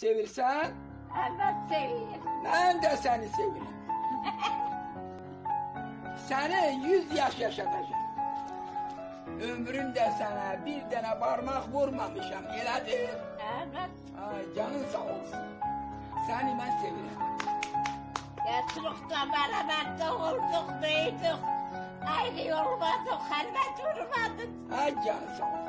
Sevirsən? Evet seviyorum. Mən də səni sevirəm. Səni 100 yaş yaşadacağım. Ömrümdə sənə bir dənə barmaq vurmamışam, elədir? Evet. Ay, canın sağ olsun. Səni mən sevirəm. Yatırıqda beraber olduk, büyüdük. Ayrı olmadık, halvet vurmadık. Ay, canın sağ olsun.